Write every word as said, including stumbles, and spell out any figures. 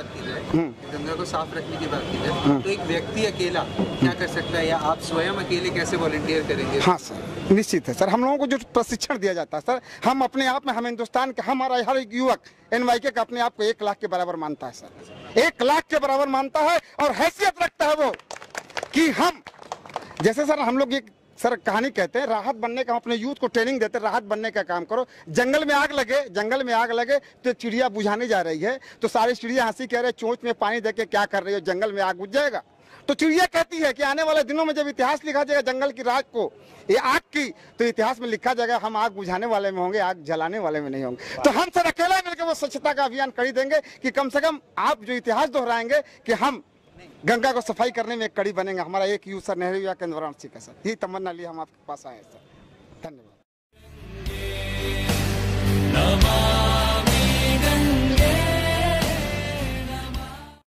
बात की जाए, गंगा को साफ रखने की बात की जाए, तो एक व्यक्ति अकेला क्या कर सकता है, या आप स्वयं अकेले कैसे वॉलंटियर करेंगे? हाँ सर, निश्चित है सर। हम लोगों को जो प्रशिक्षण दिया जाता है सर, हम अपने आप में, हम हिंदुस्तान के, हमारा हर एक युवक एनवाईके का अपने आप को एक लाख के बराबर मानता है सर, एक लाख के बराबर मानता है और हैसियत रखता है वो कि हम, जैसे सर हम लोग एक सर कहानी कहते हैं, राहत बनने का, हम अपने यूथ को ट्रेनिंग देते हैं, राहत बनने का काम करो। जंगल में आग लगे, जंगल में आग लगे तो चिड़िया बुझाने जा रही है, तो सारी चिड़िया हंसी कह रहे चोंच में पानी देके क्या कर रही हो, जंगल में आग बुझ जाएगा। तो चिड़िया कहती है कि आने वाले दिनों में जब इतिहास लिखा जाएगा जंगल की राख को, ये आग की, तो इतिहास में लिखा जाएगा हम आग बुझाने वाले में होंगे, आग जलाने वाले में नहीं होंगे। तो हम सर अकेला मिलकर वो स्वच्छता का अभियान कर देंगे कि कम से कम आप जो इतिहास दोहराएंगे कि हम गंगा को सफाई करने में एक कड़ी बनेंगे। हमारा एक यूथ सर नेहरू युवा केंद्र वाराणसी का सर, यही तमन्ना लिए हम आपके पास आए सर। धन्यवाद।